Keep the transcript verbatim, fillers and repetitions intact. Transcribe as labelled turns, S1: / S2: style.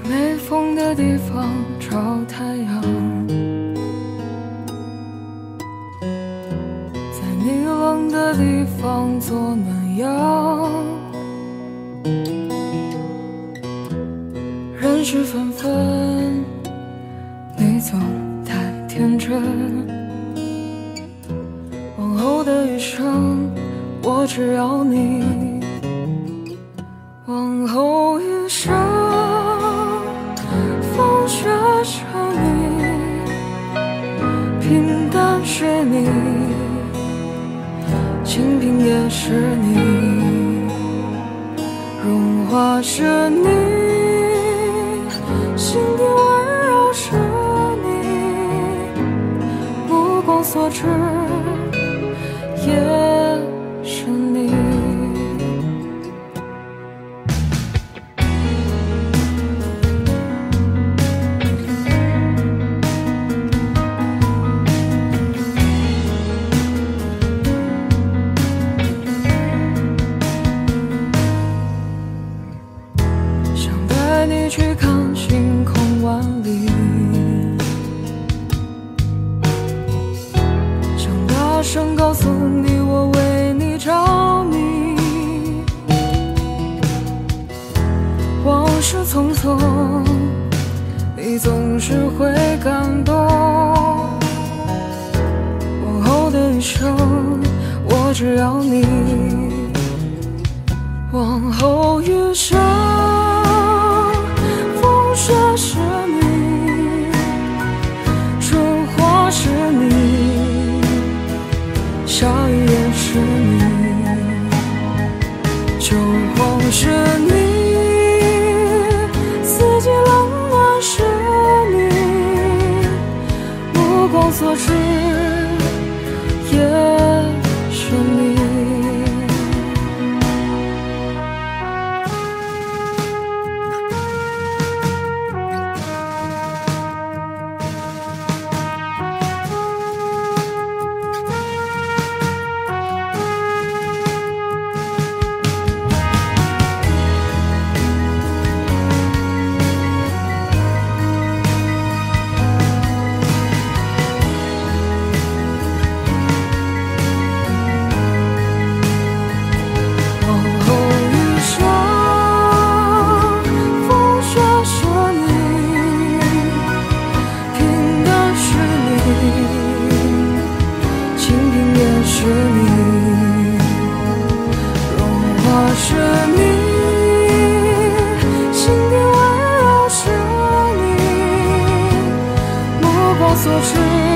S1: 没风的地方找太阳，在你冷的地方做暖阳。人事纷纷，你总太天真。往后的余生，我只要你。往后余生，风雪是你，平淡是你，清贫也是你，荣华是你，心底温柔是你，目光所至也是你。你去看星空万里，想大声告诉你我为你着迷。往事匆匆，你总是会感动。往后的余生，我只要你。往后余生，雪是你，春花是你，下雨也是你，秋黄是你，四季冷暖是你，目光所至也是你。是你，荣华是你，心底温柔是你，目光所至